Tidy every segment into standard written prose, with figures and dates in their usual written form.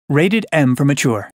Rated M for mature.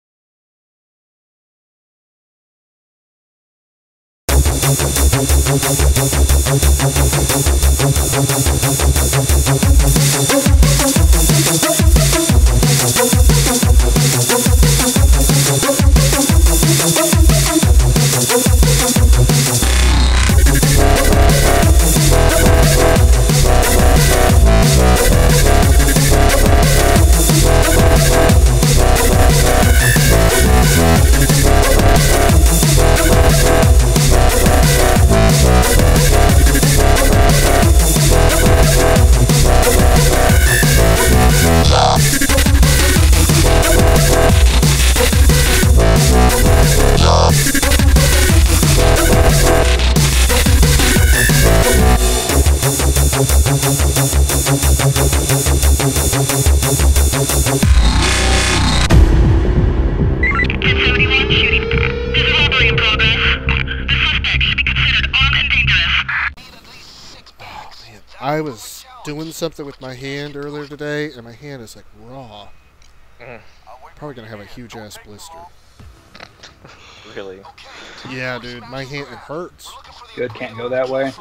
I was doing something with my hand earlier today, and my hand is like raw. Probably gonna have a huge ass blister. Really? Yeah, dude, my hand, it hurts. Good, can't go that way.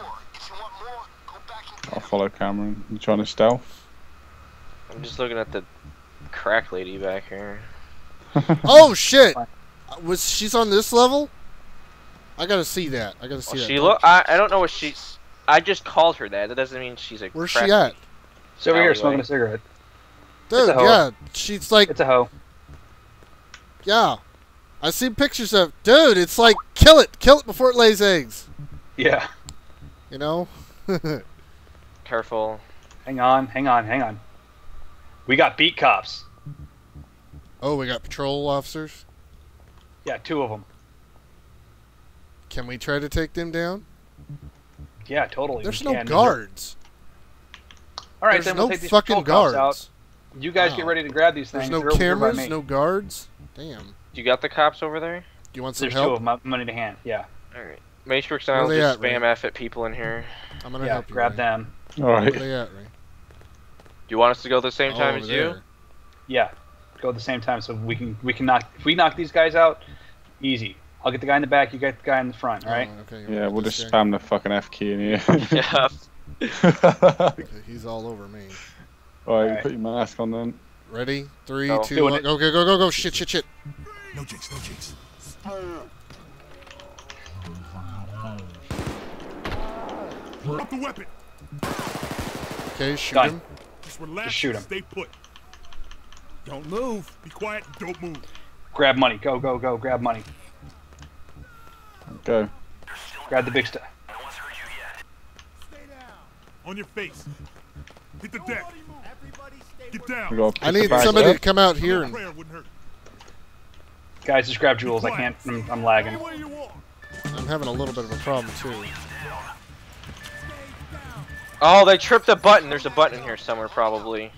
I'll follow Cameron. You trying to stealth? I'm just looking at the crack lady back here. Oh shit! She's on this level? I gotta see that. I gotta see that. I don't know what she's. I just called her that. That doesn't mean she's a. Where's she at? She's over here smoking a cigarette. Dude, yeah, she's like. It's a hoe. Yeah, I see pictures of. Dude, it's like kill it before it lays eggs. Yeah. You know. Careful. Hang on. We got beat cops. Oh, we got patrol officers? Yeah, 2 of them. Can we try to take them down? Yeah, totally. There's no guards. All right, There's then no we'll take these fucking patrol cops guards. out. You guys get ready to grab these things. There's no cameras, no guards. Damn. You got the cops over there? Do you want some There's help? 2 of them, money to hand. Yeah. All right. Matrix and I'll just spam F at people in here. I'm gonna help you. Grab them. All right. Where they at, Ray? Do you want us to go the same time as you? Yeah, go at the same time so we can knock. If we knock these guys out, easy. I'll get the guy in the back. You get the guy in the front. All right. Okay, Yeah, we'll just spam the fucking F key in here. Yeah. Okay, he's all over me. Alright, put your mask on then. Ready? 3, Go. 2, 1. Go, go. Shit. No jinx. Drop the weapon. Okay, shoot Done. him. Just relax. Just shoot him. Stay put. Don't move. Be quiet. Don't move. Grab money. Go. Grab money. Go. Grab the big stuff. Stay down. On your face. Hit the deck. Get down. We got I need somebody to come out here and. Prayer wouldn't hurt. Guys, just grab jewels. I can't. I'm lagging. Anywhere you want. I'm having a little bit of a problem too. Oh, they tripped the button. There's a button in here somewhere, probably.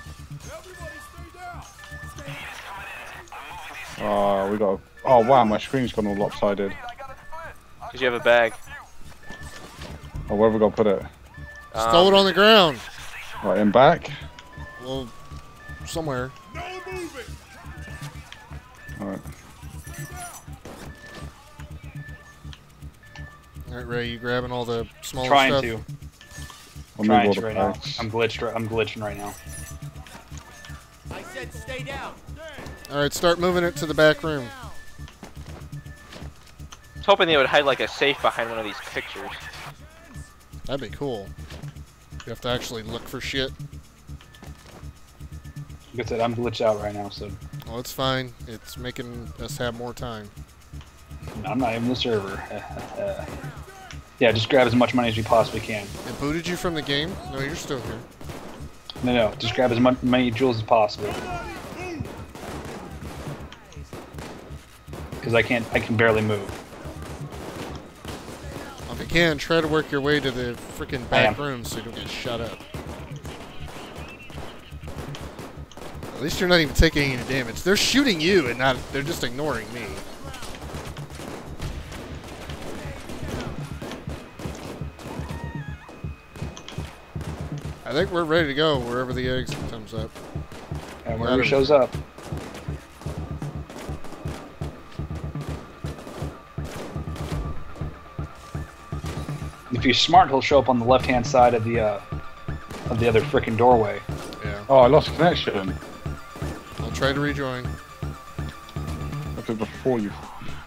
Oh, we got. Oh wow, my screen's gone all lopsided. Because you have a bag. Oh, where have we got to put it? Stole it on the ground. Right, in back? Well, somewhere. No moving. Alright. Alright, Ray, you grabbing all the small stuff? Trying to. I'll Trying move to all right the now. packs. I'm glitching right now. I said stay down. Alright, start moving it to the back room. I was hoping they would hide like a safe behind one of these pictures. That'd be cool. You have to actually look for shit. Like I said, I'm glitched out right now, so Well, it's fine. It's making us have more time. I'm not even the server. Yeah, just grab as much money as you possibly can. It booted you from the game? No, you're still here. No, just grab as many jewels as possible. Because I can barely move. If you can, try to work your way to the freaking back room so you don't get shut up. At least you're not even taking any damage. They're shooting you and they're just ignoring me. I think we're ready to go wherever the exit comes up. And wherever he shows up. If you're smart, he'll show up on the left-hand side of the other frickin' doorway. Yeah. Oh, I lost connection. I'll try to rejoin. I did before you.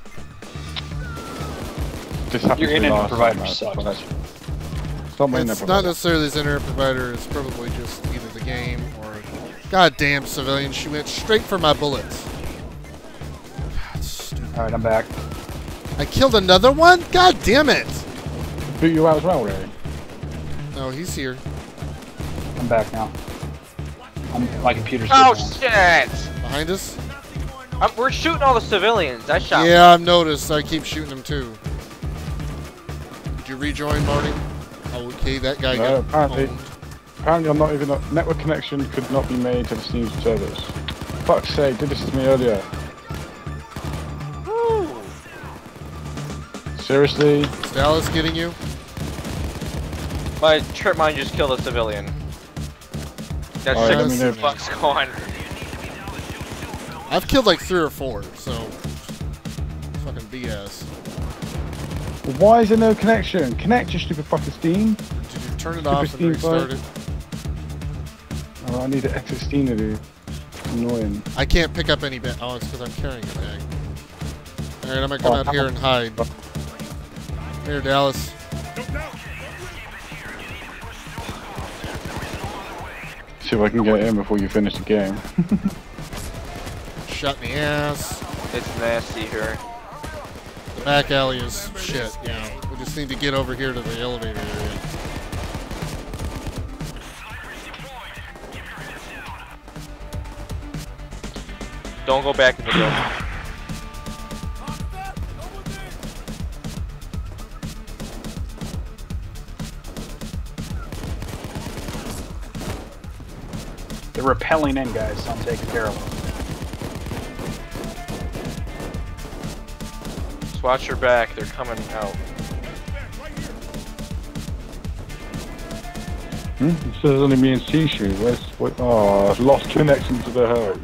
This happened Your to me internet last provider time, sucks. but it's not my internet It's not provider. necessarily his internet provider. It's probably just either the game or... Goddamn civilian, she went straight for my bullets. God, stupid. Alright, I'm back. I killed another one? God damn it! Boot you out as well, Ray? No, he's here. I'm back now. My computer's Oh good shit! Behind us? We're shooting all the civilians. I shot. Yeah, I've noticed. I keep shooting them too. Did you rejoin, Marty? Okay, that guy No, got apparently. owned. Apparently, I'm not even. Network connection could not be made to the Steam servers. Fuck's sake, did this to me earlier. Woo. Seriously? Is Dallas getting you? My trip mine just killed a civilian. Got Alright, let me know. 6 bucks gone. I've killed like 3 or 4, so... Fucking BS. Why is there no connection? Connect, you stupid fucking Steam. Did you turn it off and Steam restart it? Oh, I need to exit Steam to do. Annoying. I can't pick up any bag. Oh, it's because I'm carrying a bag. Alright, I'm gonna come out here and hide. Here, Dallas. See if I can get in before you finish the game. Shot in the ass. It's nasty here. The back alley is shit, yeah. We just need to get over here to the elevator area. Don't go back in the building. They're repelling in, guys, so I'm taking care of them. Just watch your back. They're coming out. It says only me and Sishu. Where's what? Oh, I've lost connection to the host.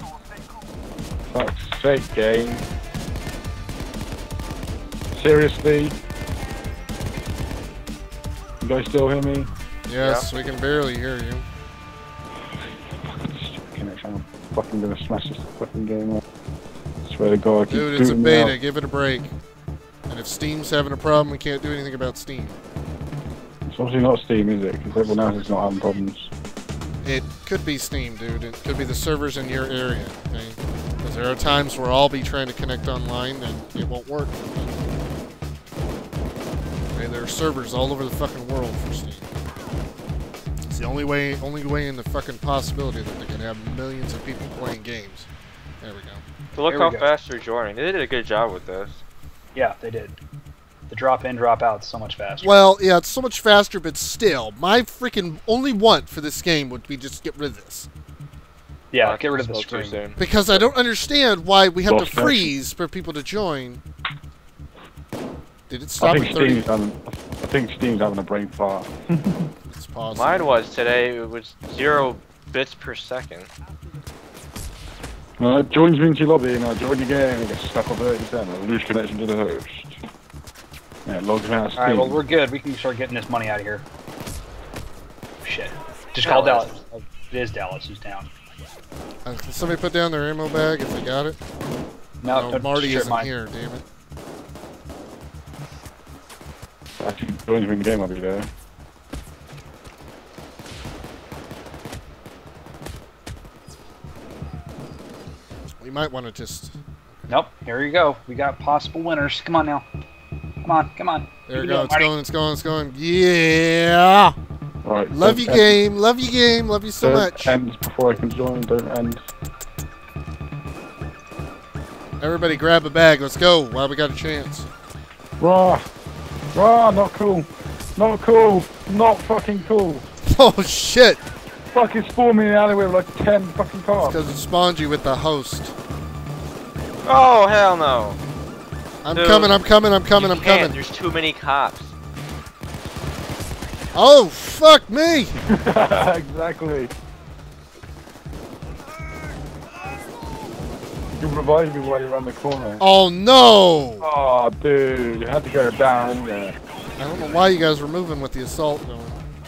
Fuck's sake, game. Seriously? You guys still hear me? Yes, we can barely hear you. Stupid connection. I'm fucking gonna smash this fucking game up. Swear to God, I keep Dude, it's a booting me beta. out. Give it a break. And if Steam's having a problem, we can't do anything about Steam. It's obviously not Steam, is it? Because everyone else is not having problems. It could be Steam, dude. It could be the servers in your area, okay? Because there are times where I'll be trying to connect online and it won't work. Okay, there are servers all over the fucking world for Steam. It's the only way in the fucking possibility that they can have millions of people playing games. There we go. So look There we how go. fast they're joining. They did a good job with this. Yeah, they did. The drop in, drop out so much faster. Well, yeah, it's so much faster, but still, my freaking only want for this game would be just get rid of this. Yeah, get rid of the Spoke too screen. soon. Because I don't understand why we have to Lost connection. freeze for people to join. Did it stop I at think 30? Steam's having a brain fart. It's possible. Mine was today. It was 0 bits per second. It joins me into your lobby and I join the game and get stuck on 30%. I lose connection to the host. Yeah, it logs me out of Steam. Alright, well, we're good. We can start getting this money out of here. Shit. Just call Dallas. Dallas. Oh, it is Dallas who's down. Can somebody put down their ammo bag if they got it? No, No, Marty strip isn't mine. here, damn it. If you join me in the game, I'll be there. We might want to just... Nope, here you go. We got possible winners. Come on now. Come on, come on. There You we can do go, it, it's Marty. going, it's going, it's going. Yeah! Right. Love you, game, love you, game, love you so Don't much. end before I can join, don't end. Everybody grab a bag, let's go, while we got a chance. Rah! Rah, not cool. Not cool. Not fucking cool. Oh shit! Fucking spawned me in the alleyway with like 10 fucking cars. Because it spawned you with the host. Oh hell no! I'm Dude, coming, I'm coming, I'm coming, You I'm can't. coming. There's too many cops. Oh, fuck me! Exactly. You revived me while you around the corner. Oh no! Oh, dude, you had to go down there. I don't know why you guys were moving with the assault going.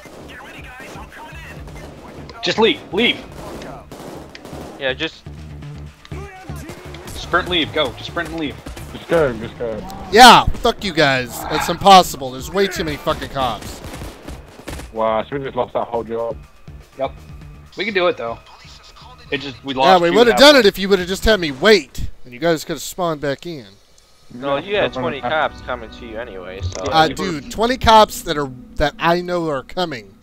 Just leave. Leave. Yeah, just Sprint, leave. Go. Just sprint and leave. Just go, just go. Yeah, fuck you guys. It's impossible. There's way too many fucking cops. Wow, so we just lost that whole job. Yep. We can do it though. It just we lost. Yeah, we two would have and a half. done it if you would have just had me wait, and you guys could have spawned back in. no. You had 20 cops coming to you anyway, so. Dude, 20 cops that I know are coming.